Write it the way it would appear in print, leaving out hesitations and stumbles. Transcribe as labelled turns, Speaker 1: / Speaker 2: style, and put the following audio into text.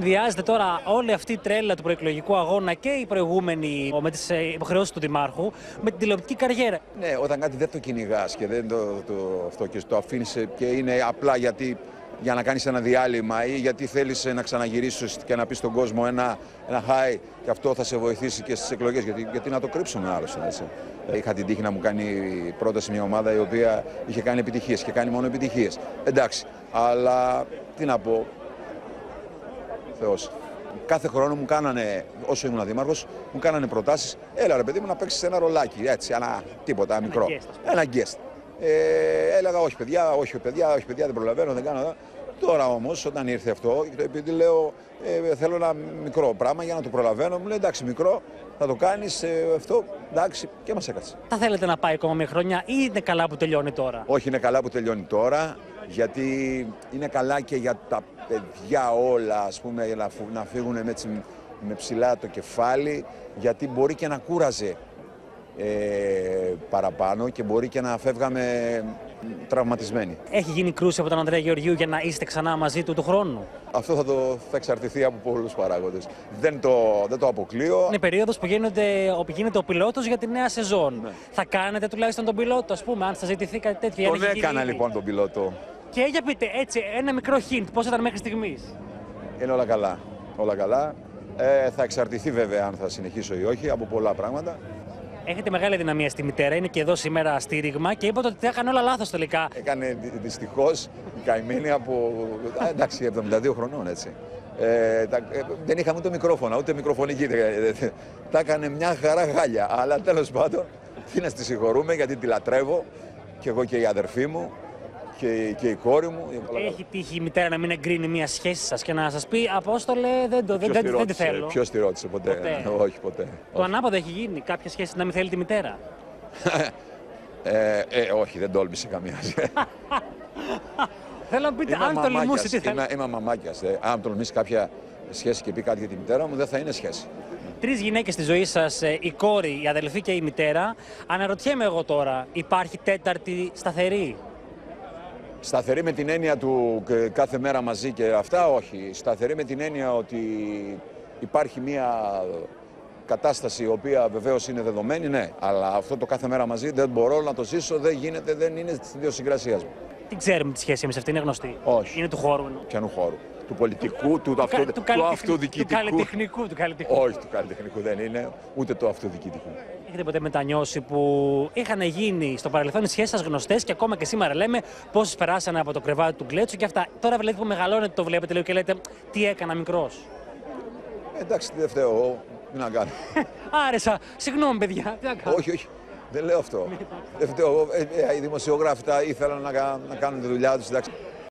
Speaker 1: συνδυάζεται τώρα όλη αυτή η τρέλα του προεκλογικού αγώνα και η προηγούμενη με τις υποχρεώσεις του Δημάρχου με την τηλεοπτική καριέρα.
Speaker 2: Ναι, όταν κάτι δεν το κυνηγάς και δεν αυτό και το αφήνεις και είναι απλά για να κάνεις ένα διάλειμμα ή γιατί θέλεις να ξαναγυρίσεις και να πεις στον κόσμο ένα hi και αυτό θα σε βοηθήσει και στις εκλογές. Γιατί να το κρύψουμε άλλωστε. Έτσι. Είχα την τύχη να μου κάνει πρόταση μια ομάδα η οποία είχε κάνει επιτυχίες και κάνει μόνο επιτυχίες. Εντάξει, αλλά τι να πω, Θεός. Κάθε χρόνο μου κάνανε, όσο ήμουν δήμαρχος, μου κάνανε προτάσεις. Έλα ρε παιδί μου να παίξεις ένα ρολάκι, έτσι, τίποτα μικρό. Ένα guest. Έλεγα όχι παιδιά, δεν προλαβαίνω, δεν κάνω. Τώρα όμως όταν ήρθε αυτό, επειδή λέω θέλω ένα μικρό πράγμα για να το προλαβαίνω, μου λέει εντάξει μικρό, θα το κάνεις αυτό, εντάξει και μας έκατσε.
Speaker 1: Θα θέλετε να πάει ακόμα μια χρονιά ή είναι καλά που τελειώνει τώρα?
Speaker 2: Όχι, είναι καλά που τελειώνει τώρα, γιατί είναι καλά και για τα παιδιά όλα, ας πούμε, να φύγουν με ψηλά το κεφάλι, γιατί μπορεί και να κούραζε παραπάνω και μπορεί και να φεύγαμε τραυματισμένοι.
Speaker 1: Έχει γίνει κρούση από τον Ανδρέα Γεωργίου για να είστε ξανά μαζί του χρόνου?
Speaker 2: Αυτό θα εξαρτηθεί από πολλούς παράγοντες. Δεν το αποκλείω.
Speaker 1: Είναι περίοδος που γίνεται ο πιλότος για τη νέα σεζόν. Ναι. Θα κάνετε τουλάχιστον τον πιλότο, ας πούμε, αν σας ζητηθεί κάτι τέτοιο?
Speaker 2: Τον έκανα λοιπόν τον πιλότο.
Speaker 1: Και για πείτε έτσι ένα μικρό hint, πώς ήταν μέχρι στιγμής?
Speaker 2: Είναι όλα καλά. Όλα καλά. Θα εξαρτηθεί βέβαια αν θα συνεχίσω ή όχι από πολλά πράγματα.
Speaker 1: Έχετε μεγάλη δυναμία στη μητέρα, είναι και εδώ σήμερα στήριγμα και είπατε ότι τα έκανε όλα λάθος τελικά.
Speaker 2: Έκανε δυστυχώς η καημένη από εντάξει, 72 χρονών έτσι. Δεν είχαμε ούτε μικρόφωνα, ούτε μικροφωνική. Τα έκανε μια χαρά γάλια. Αλλά τέλος πάντων, τι να στη συγχωρούμε γιατί τη λατρεύω και εγώ και η αδερφή μου και η κόρη μου.
Speaker 1: Έχει τύχει η μητέρα να μην εγκρίνει μια σχέση σας και να σας πει Απόστολε, δεν τη θέλω?
Speaker 2: Ποιος τη ρώτησε ποτέ? Όχι, ποτέ.
Speaker 1: Το ανάποδο έχει γίνει, κάποια σχέση να μην θέλει τη μητέρα?
Speaker 2: Όχι, δεν τόλμησε καμία.
Speaker 1: Θέλω να πείτε, αν τολμούσε τι θέλει.
Speaker 2: Είμαι μαμάκιας. Αν τολμήσει κάποια σχέση και πει κάτι για τη μητέρα μου, δεν θα είναι σχέση.
Speaker 1: 3 γυναίκες στη ζωή σας, η κόρη, η αδελφή και η μητέρα. Αναρωτιέμαι εγώ τώρα, υπάρχει τέταρτη σταθερή?
Speaker 2: Σταθερή με την έννοια του κάθε μέρα μαζί και αυτά, όχι. Σταθερή με την έννοια ότι υπάρχει μια κατάσταση η οποία βεβαίως είναι δεδομένη, ναι. Αλλά αυτό το κάθε μέρα μαζί δεν μπορώ να το ζήσω, δεν γίνεται, δεν είναι στη ιδιοσυγκρασία μου.
Speaker 1: Τι ξέρουμε τη σχέση εμείς αυτή, είναι γνωστή?
Speaker 2: Όχι.
Speaker 1: Είναι του χώρου?
Speaker 2: Ποιανού χώρου? Του πολιτικού, του αυτοδιοικητικού.
Speaker 1: Του καλλιτεχνικού.
Speaker 2: Όχι, του καλλιτεχνικού δεν είναι, ούτε του αυτοδιοικητικού.
Speaker 1: Έχετε ποτέ μετανιώσει που είχαν γίνει στο παρελθόν οι σχέσεις σας γνωστές και ακόμα και σήμερα λέμε πόσες περάσανε από το κρεβάτι του Γκλέτσου και αυτά? Τώρα βλέπετε που μεγαλώνετε, το βλέπετε λίγο και λέτε τι έκανα μικρός?
Speaker 2: Εντάξει, δεν φταίω. Τι να κάνω.
Speaker 1: Άρεσα. Συγγνώμη, παιδιά. Τι να κάνω?
Speaker 2: Όχι. Δεν λέω αυτό. Δεν φταίω. Οι δημοσιογράφοι ήθελαν να κάνουν τη δουλειά τους.